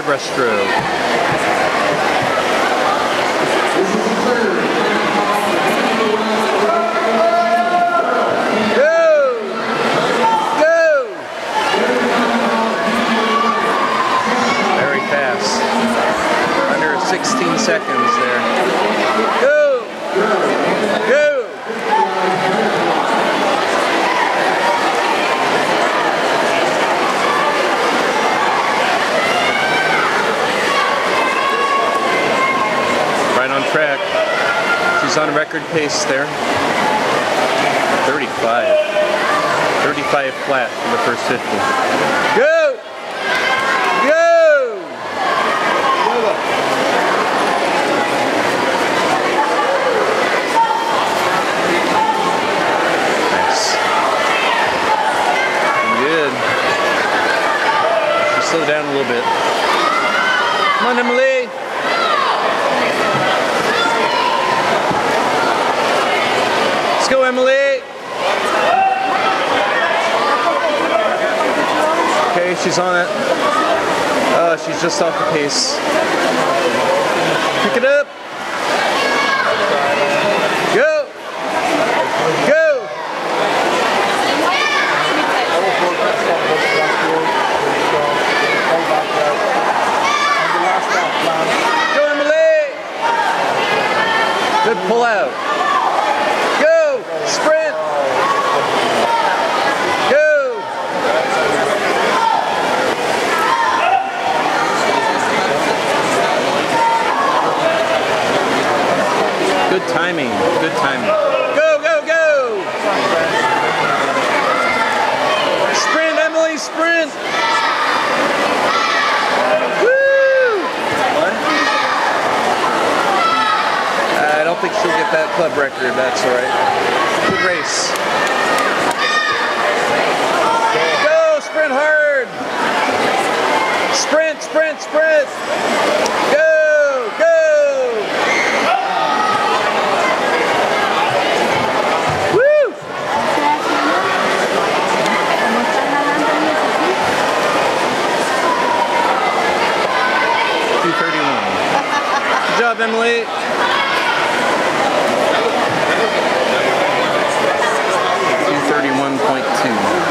breaststroke. Very fast. Under 16 seconds there. Go! Go! Right on track. She's on record pace there. 35. 35 flat for the first 50. Go! Go! Nice. Good. She slowed down a little bit. Come on, Emily. Let's go, Emily. Okay, she's on it. She's just off the pace. Pick it up. Go. Go. Go, Emily. Good pull out. Go. Sprint. Go. Good timing. Good timing. Go, go, go! Sprint, Emily, sprint! Woo! What? I don't think she'll get that club record. That's all right. Good race. Go, sprint hard! Sprint, sprint, sprint! Go, go! Good job, Emily. 231.2.